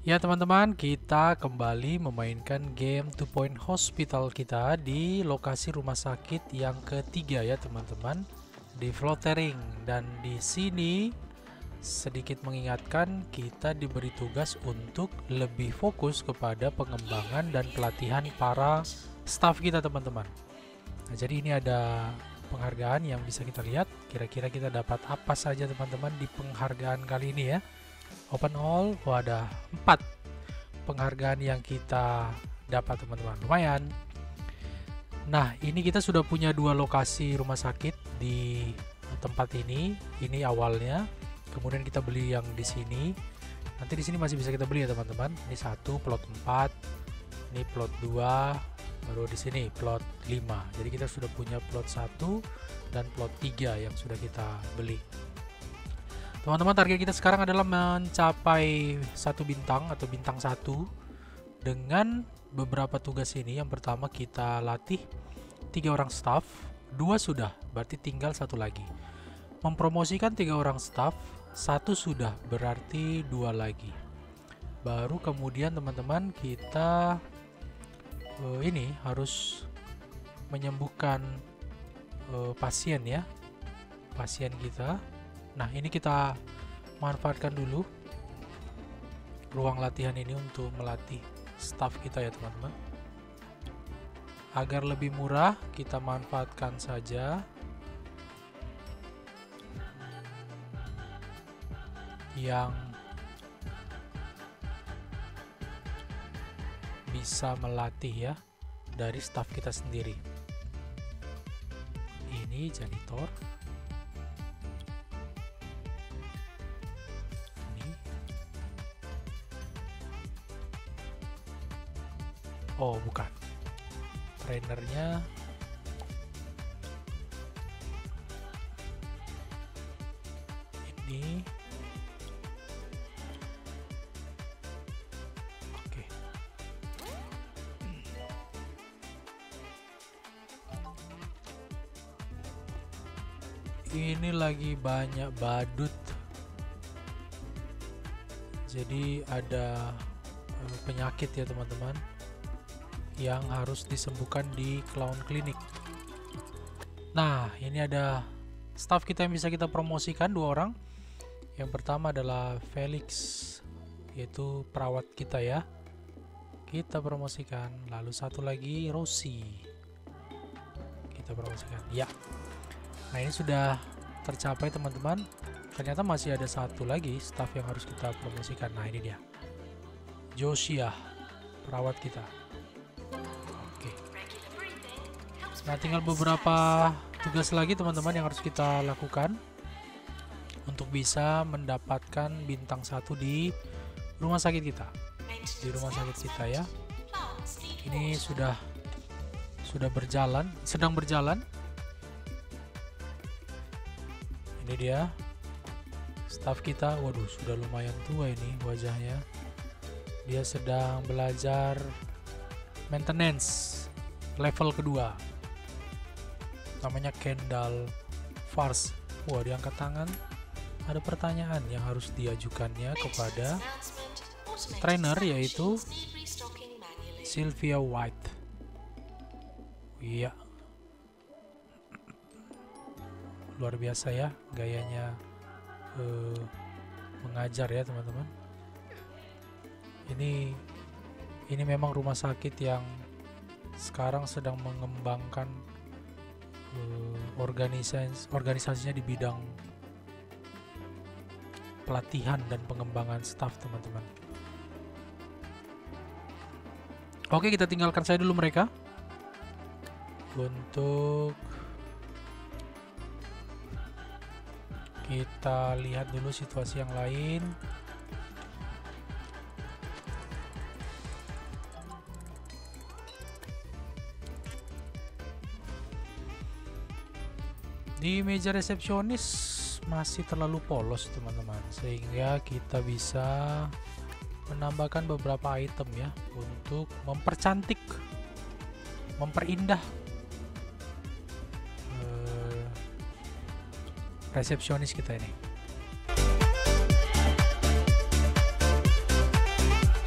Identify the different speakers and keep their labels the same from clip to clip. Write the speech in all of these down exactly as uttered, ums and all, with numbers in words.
Speaker 1: Ya teman-teman, kita kembali memainkan game Two Point Hospital kita di lokasi rumah sakit yang ketiga ya teman-teman, di Flottering. Dan di sini sedikit mengingatkan, kita diberi tugas untuk lebih fokus kepada pengembangan dan pelatihan para staff kita teman-teman. Nah, jadi ini ada penghargaan yang bisa kita lihat. Kira-kira kita dapat apa saja teman-teman di penghargaan kali ini ya. Open all, oh ada empat penghargaan yang kita dapat teman-teman, lumayan. Nah, ini kita sudah punya dua lokasi rumah sakit di tempat ini. Ini awalnya, kemudian kita beli yang di sini. Nanti di sini masih bisa kita beli ya teman-teman. Ini satu plot empat, ini plot dua, baru di sini plot lima. Jadi kita sudah punya plot satu dan plot tiga yang sudah kita beli. Teman-teman, target kita sekarang adalah mencapai satu bintang atau bintang satu dengan beberapa tugas ini. Yang pertama kita latih tiga orang staff, dua sudah, berarti tinggal satu lagi. Mempromosikan tiga orang staff, satu sudah, berarti dua lagi. Baru kemudian teman-teman kita uh, ini harus menyembuhkan uh, pasien ya, pasien kita. Nah, ini kita manfaatkan dulu ruang latihan ini untuk melatih staff kita ya teman-teman. Agar lebih murah, kita manfaatkan saja yang bisa melatih ya dari staff kita sendiri. Ini janitor. Oh, bukan. Trainernya ini. Oke. Ini lagi banyak badut. Jadi ada uh, penyakit ya teman-teman, yang harus disembuhkan di clown clinic. Nah, ini ada staff kita yang bisa kita promosikan, dua orang. Yang pertama adalah Felix, yaitu perawat kita ya, kita promosikan. Lalu satu lagi Rosie, kita promosikan ya. Nah, ini sudah tercapai teman-teman. Ternyata masih ada satu lagi staff yang harus kita promosikan. Nah, ini dia, Josia, perawat kita. Nah, tinggal beberapa tugas lagi teman-teman yang harus kita lakukan untuk bisa mendapatkan bintang satu di rumah sakit kita. Di rumah sakit kita ya. Ini sudah sudah berjalan, sedang berjalan. Ini dia staff kita. Waduh, sudah lumayan tua ini wajahnya. Dia sedang belajar maintenance level kedua. Namanya Kendall Fars. Wah, diangkat tangan. Ada pertanyaan yang harus diajukannya kepada trainer, yaitu Sylvia White. Iya, luar biasa ya gayanya uh, mengajar ya teman-teman. Ini ini memang rumah sakit yang sekarang sedang mengembangkan organisasi organisasinya di bidang pelatihan dan pengembangan staff teman-teman. Oke, kita tinggalkan saya dulu mereka untuk kita lihat dulu situasi yang lain. Di meja resepsionis masih terlalu polos teman-teman, sehingga kita bisa menambahkan beberapa item ya untuk mempercantik, memperindah uh, resepsionis kita ini.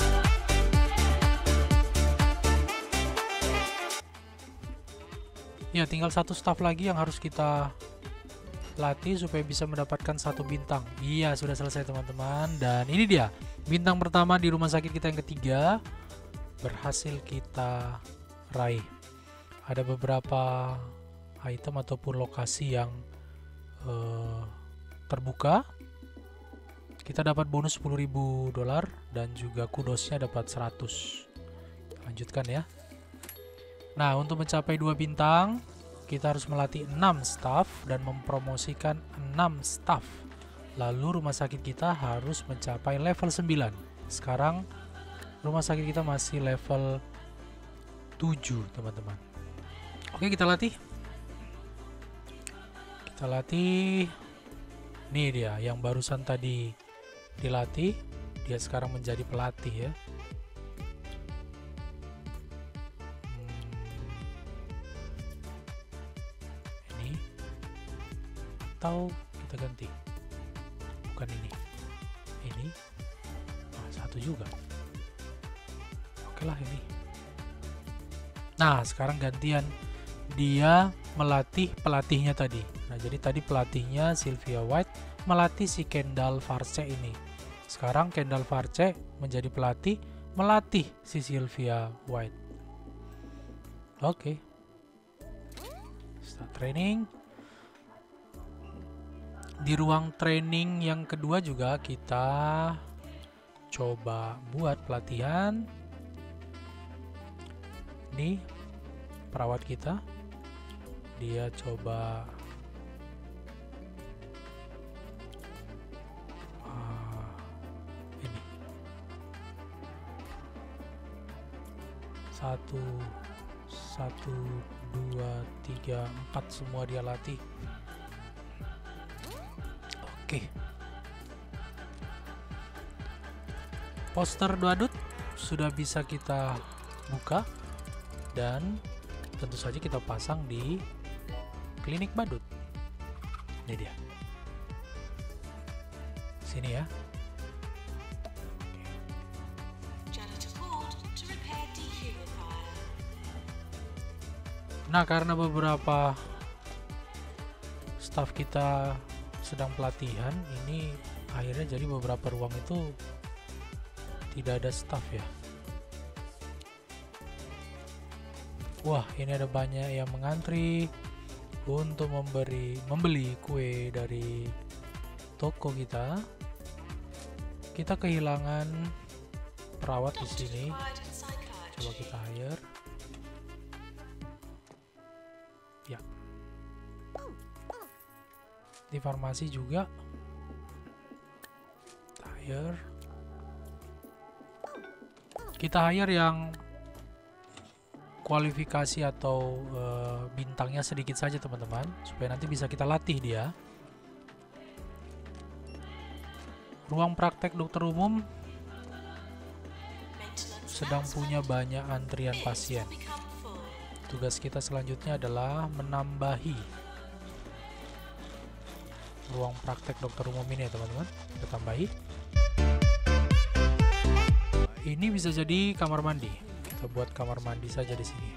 Speaker 1: Ya, tinggal satu staff lagi yang harus kita latih supaya bisa mendapatkan satu bintang. Iya, sudah selesai teman-teman. Dan ini dia, bintang pertama di rumah sakit kita yang ketiga berhasil kita raih. Ada beberapa item ataupun lokasi yang uh, terbuka. Kita dapat bonus sepuluh ribu dolar dan juga kudosnya dapat seratus. Lanjutkan ya. Nah, untuk mencapai dua bintang, kita harus melatih enam staff dan mempromosikan enam staff. Lalu rumah sakit kita harus mencapai level sembilan. Sekarang rumah sakit kita masih level tujuh, teman-teman. Oke, kita latih. Kita latih. Nih dia, yang barusan tadi dilatih, dia sekarang menjadi pelatih ya. Atau kita ganti, bukan ini, ini oh, satu juga. Oke lah ini. Nah, sekarang gantian, dia melatih pelatihnya tadi. Nah, jadi tadi pelatihnya Sylvia White melatih si Kendall Farce ini. Sekarang Kendall Farce menjadi pelatih melatih si Sylvia White. Oke, start training. Di ruang training yang kedua juga kita coba buat pelatihan. Ini perawat kita, dia coba uh, ini satu satu dua tiga empat semua dia latih. Oke, poster badut sudah bisa kita buka dan tentu saja kita pasang di klinik badut. Ini dia, sini ya. Nah, karena beberapa staff kita sedang pelatihan, ini akhirnya jadi beberapa ruang itu tidak ada staff ya. Wah, ini ada banyak yang mengantri untuk memberi membeli kue dari toko kita. Kita kehilangan perawat di sini. Coba kita hire. Ya. Di farmasi juga hire, kita hire yang kualifikasi atau uh, bintangnya sedikit saja teman-teman, supaya nanti bisa kita latih dia. Ruang praktek dokter umum sedang punya banyak antrian pasien. Tugas kita selanjutnya adalah menambahi ruang praktek dokter umum ini ya teman-teman. Kita tambahi. Ini bisa jadi kamar mandi. Kita buat kamar mandi saja di sini.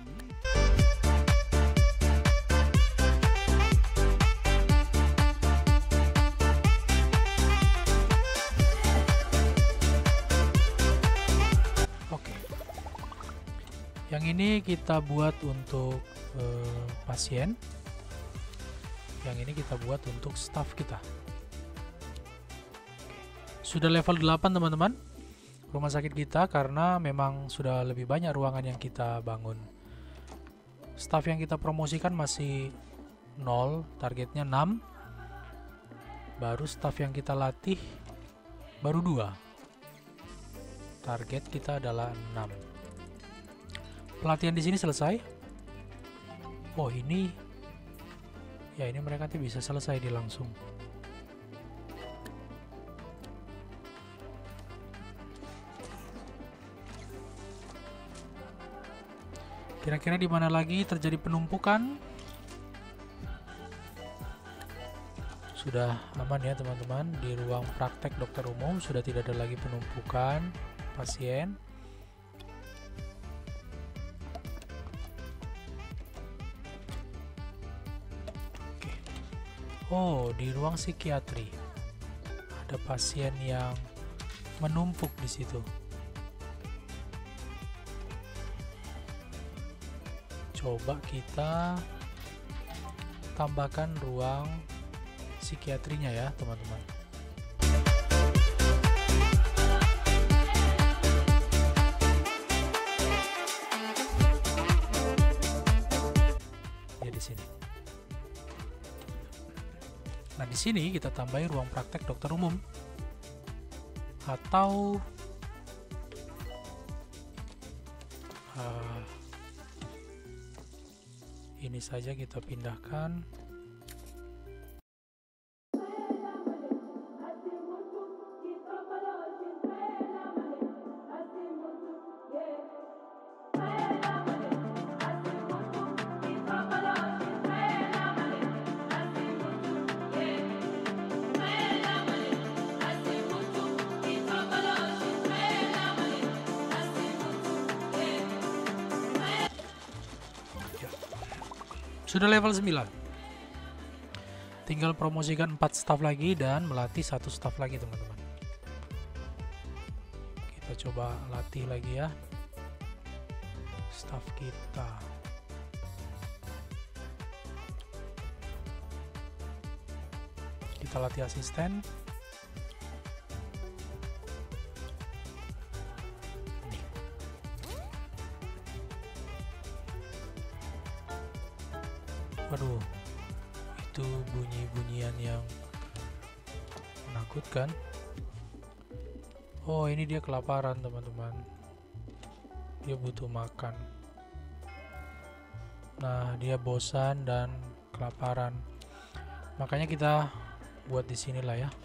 Speaker 1: Oke. Yang ini kita buat untuk uh, pasien. Yang ini kita buat untuk staff kita. Sudah level delapan teman-teman rumah sakit kita, karena memang sudah lebih banyak ruangan yang kita bangun. Staff yang kita promosikan masih nol, targetnya enam. Baru staff yang kita latih baru dua. Target kita adalah enam. Pelatihan di sini selesai. Oh, ini ya, ini mereka nanti bisa selesai di langsung. Kira-kira di mana lagi terjadi penumpukan? Sudah aman ya teman-teman. Di ruang praktek dokter umum sudah tidak ada lagi penumpukan pasien. Oh, di ruang psikiatri ada pasien yang menumpuk di situ. Coba kita tambahkan ruang psikiatrinya ya, teman-teman. Ya di sini. Nah, di sini kita tambahin ruang praktek dokter umum. Atau uh, ini saja kita pindahkan. Sudah level sembilan. Tinggal promosikan empat staff lagi dan melatih satu staff lagi, teman-teman. Kita coba latih lagi ya staff kita. Kita latih asisten. Waduh, itu bunyi-bunyian yang menakutkan. Oh, ini dia kelaparan, teman-teman. Dia butuh makan. Nah, dia bosan dan kelaparan. Makanya kita buat di sinilah ya.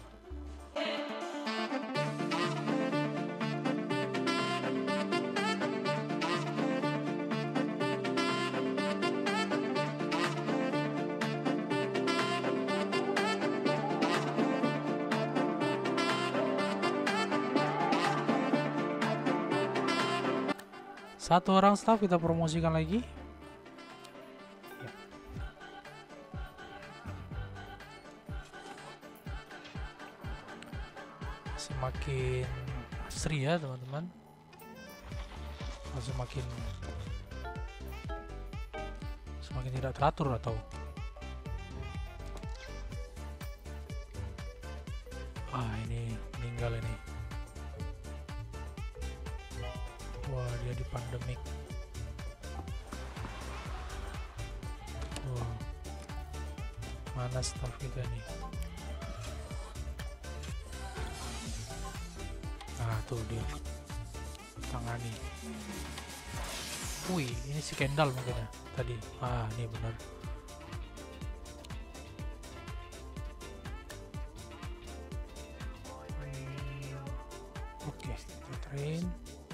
Speaker 1: Satu orang staff kita promosikan lagi. Ya. Semakin asri ya, teman-teman. Semakin semakin tidak teratur atau ah ini meninggal ini. Wah, dia di pandemik. Wah, mana staff kita nih? Nah, tuh dia tangani. Wih, ini si Kendall mungkin ya tadi. Ah, ini benar. Hmm, Oke, okay, kita train.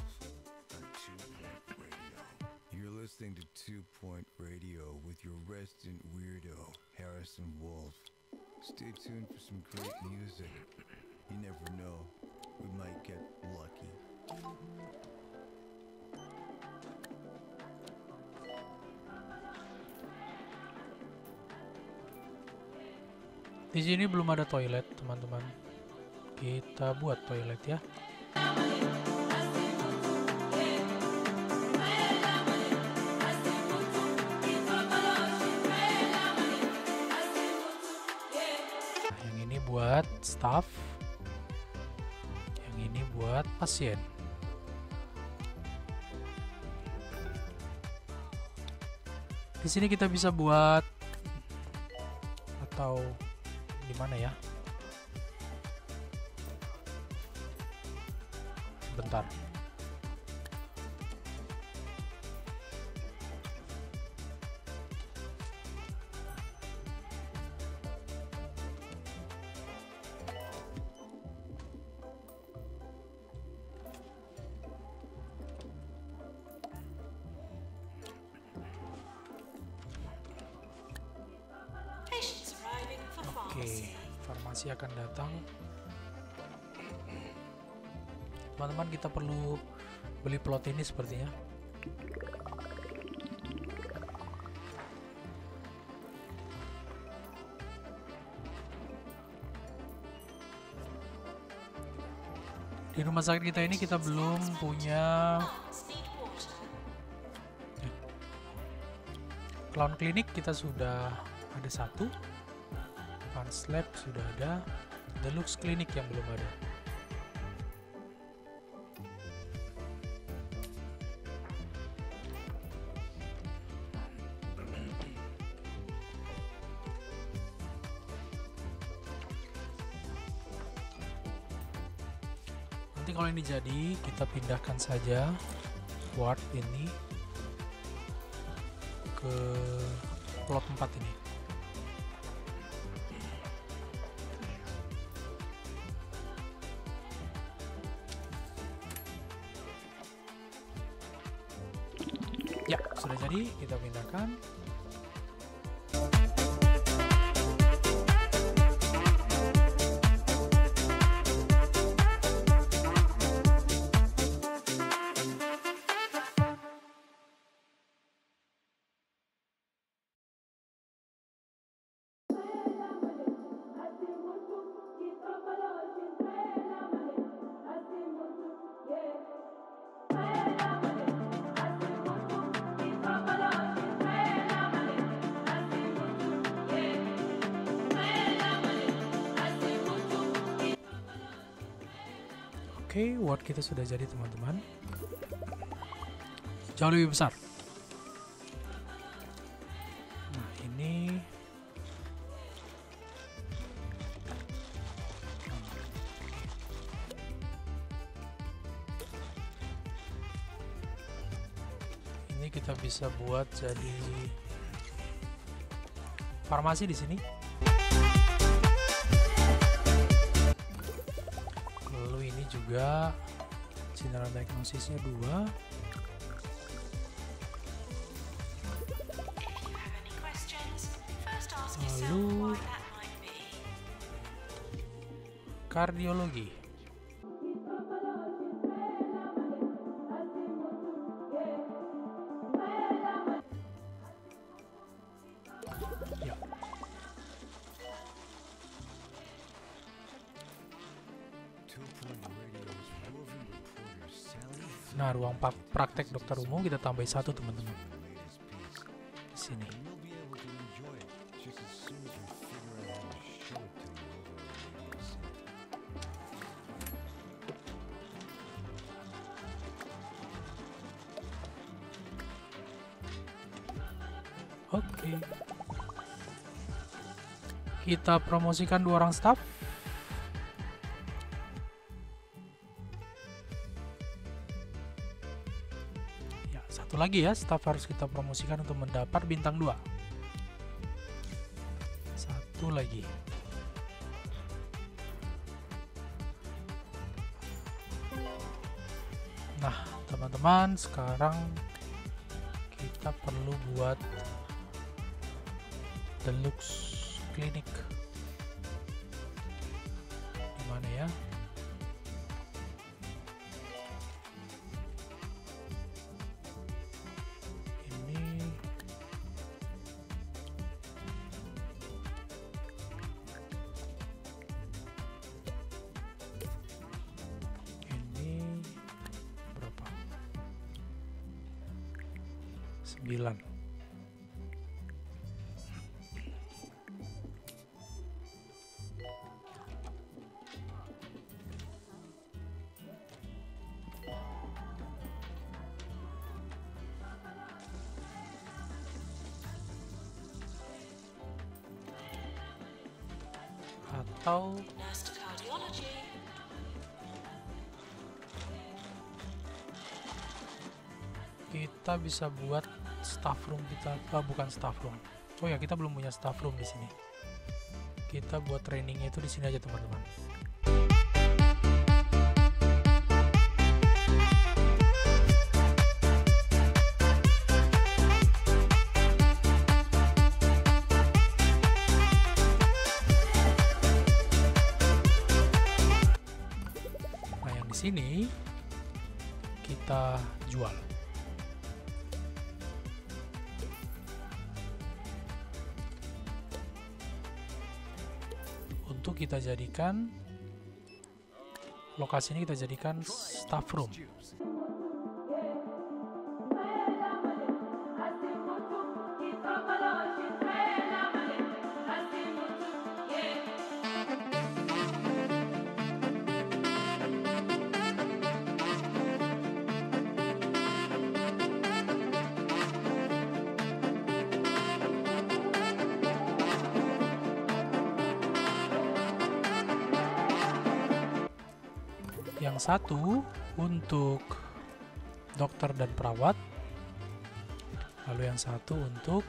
Speaker 2: Listening to Two Point Radio with your resident weirdo, Harrison Wolf. Stay tuned for some great music. You never know, we might get lucky.
Speaker 1: Di sini belum ada toilet, teman-teman. Kita buat toilet ya. Buat staff, yang ini buat pasien. Di sini kita bisa buat atau di mana ya? Sebentar. Oke, farmasi akan datang. Teman-teman, kita perlu beli plot ini sepertinya. Di rumah sakit kita ini kita belum punya clown clinic, kita sudah ada satu. Advanced lab sudah ada. Deluxe clinic yang belum ada. Nanti kalau ini jadi, kita pindahkan saja ward ini ke plot empat ini. Ya, sudah jadi, kita pindahkan. Oke, okay, ward kita sudah jadi teman-teman. Jauh lebih besar. Nah, ini ini kita bisa buat jadi farmasi di sini. Juga general diagnosisnya dua. Lalu kardiologi. Ya. Nah, ruang praktek dokter umum kita tambah satu teman-teman di sini. Oke, kita promosikan dua orang staff. Satu lagi ya, staff harus kita promosikan untuk mendapat bintang dua. Satu lagi. Nah, teman-teman, sekarang kita perlu buat deluxe clinic. Gimana ya? sembilan. Atau kita bisa buat staff room kita, oh, bukan staff room. Oh ya, kita belum punya staff room di sini. Kita buat trainingnya itu di sini aja teman-teman. Nah, yang di sini kita jual. Untuk kita jadikan lokasi ini kita jadikan staff room. Yang satu untuk dokter dan perawat, lalu yang satu untuk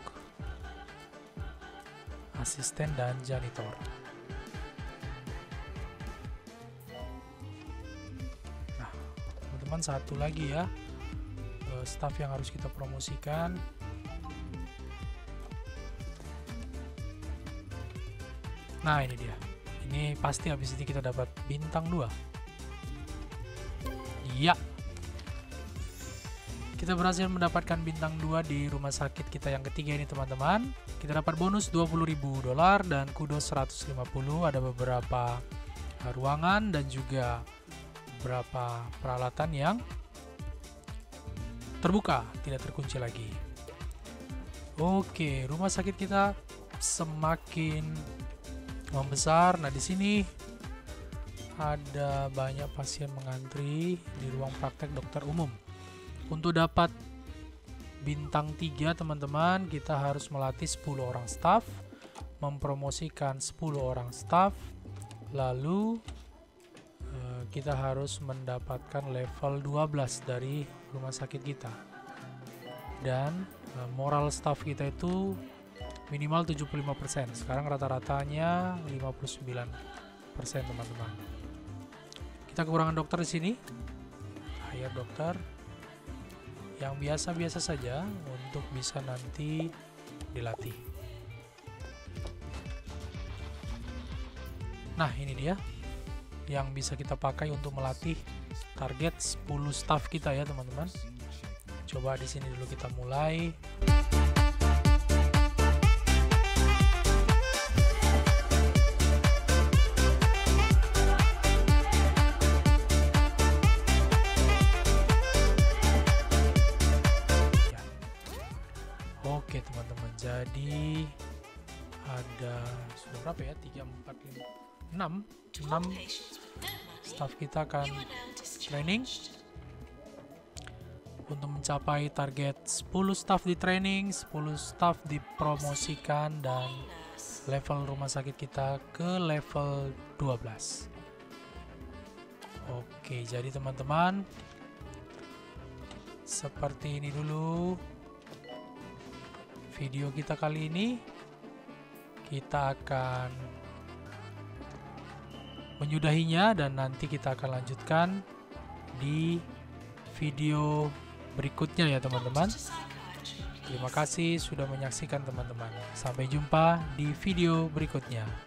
Speaker 1: asisten dan janitor. Nah, teman-teman, satu lagi ya, staff yang harus kita promosikan. Nah, ini dia. Ini pasti habis ini kita dapat bintang dua. Ya, kita berhasil mendapatkan bintang dua di rumah sakit kita yang ketiga ini, teman-teman. Kita dapat bonus dua puluh ribu dolar dan kudos seratus lima puluh. Ada beberapa ruangan dan juga beberapa peralatan yang terbuka, tidak terkunci lagi. Oke, rumah sakit kita semakin membesar. Nah, di sini ada banyak pasien mengantri di ruang praktek dokter umum. Untuk dapat bintang tiga, teman-teman, kita harus melatih sepuluh orang staff, mempromosikan sepuluh orang staff, lalu eh, kita harus mendapatkan level dua belas dari rumah sakit kita. Dan eh, moral staff kita itu minimal tujuh puluh lima persen. Sekarang rata-ratanya lima puluh sembilan persen, teman-teman. Kita kekurangan dokter di sini. Hire dokter yang biasa-biasa saja untuk bisa nanti dilatih. Nah, ini dia yang bisa kita pakai untuk melatih target sepuluh staff kita ya, teman-teman. Coba di sini dulu kita mulai. Oke, teman-teman, jadi ada sudah berapa ya, tiga, empat, lima, enam enam staff kita akan training untuk mencapai target sepuluh staff di training, sepuluh staff dipromosikan, dan level rumah sakit kita ke level dua belas. Oke, jadi teman-teman, seperti ini dulu video kita kali ini. Kita akan menyudahinya dan nanti kita akan lanjutkan di video berikutnya ya, teman-teman. Terima kasih sudah menyaksikan, teman-teman. Sampai jumpa di video berikutnya.